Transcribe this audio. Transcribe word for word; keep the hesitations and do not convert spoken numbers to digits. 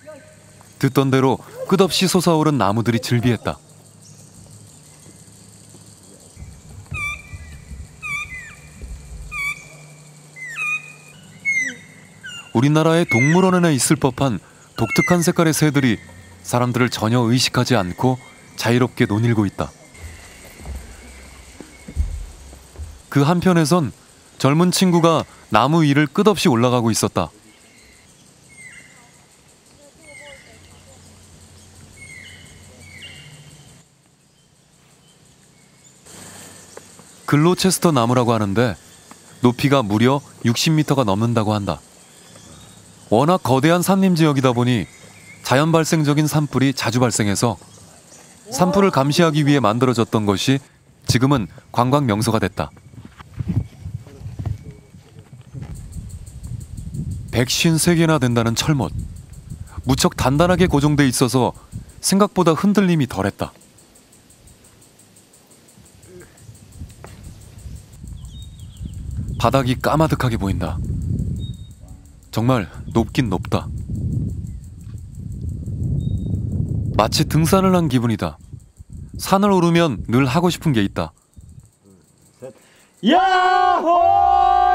듣던 대로 끝없이 솟아오른 나무들이 즐비했다. 우리나라의 동물원에나 있을 법한 독특한 색깔의 새들이 사람들을 전혀 의식하지 않고 자유롭게 논일고 있다. 그 한편에선 젊은 친구가 나무 위를 끝없이 올라가고 있었다. 글로체스터 나무라고 하는데 높이가 무려 육십 미터가 넘는다고 한다. 워낙 거대한 산림 지역이다 보니 자연 발생적인 산불이 자주 발생해서 산불을 감시하기 위해 만들어졌던 것이 지금은 관광 명소가 됐다. 백오십삼 개나 된다는 철못. 무척 단단하게 고정돼 있어서 생각보다 흔들림이 덜했다. 바닥이 까마득하게 보인다. 정말 높긴 높다. 마치 등산을 한 기분이다. 산을 오르면 늘 하고 싶은 게 있다. 야호!